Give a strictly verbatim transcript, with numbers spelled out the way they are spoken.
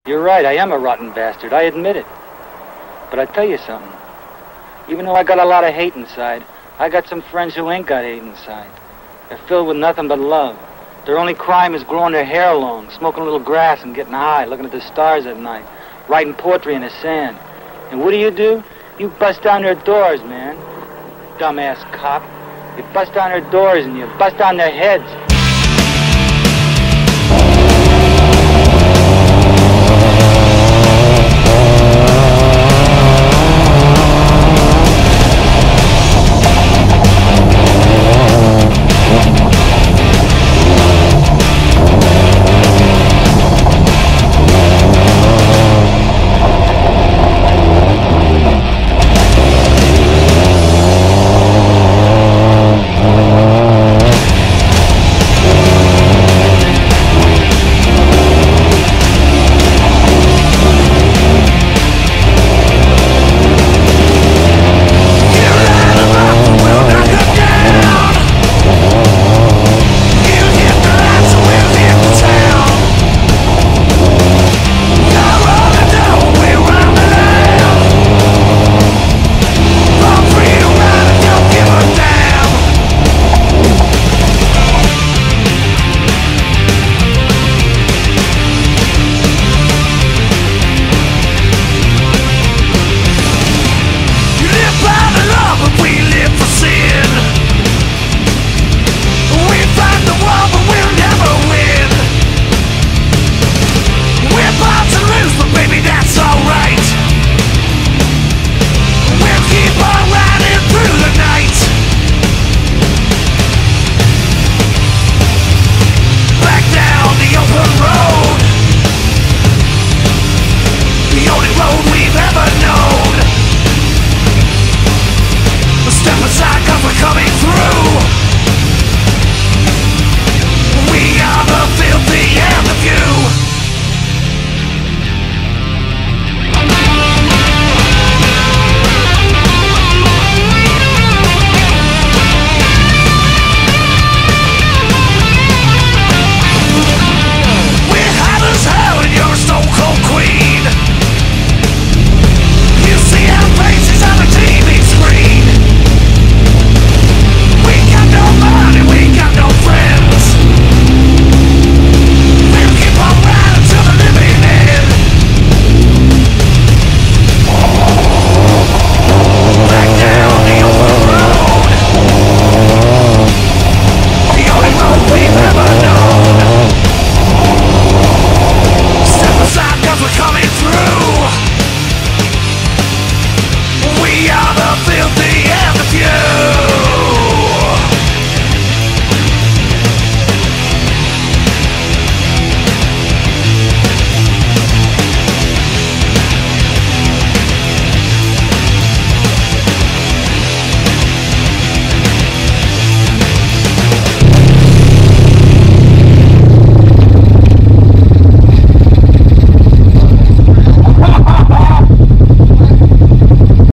You're right, I am a rotten bastard, I admit it. But I tell you something. Even though I got a lot of hate inside, I got some friends who ain't got hate inside. They're filled with nothing but love. Their only crime is growing their hair long, smoking a little grass and getting high, looking at the stars at night, writing poetry in the sand. And what do you do? You bust down their doors, man. Dumbass cop. You bust down their doors and you bust down their heads.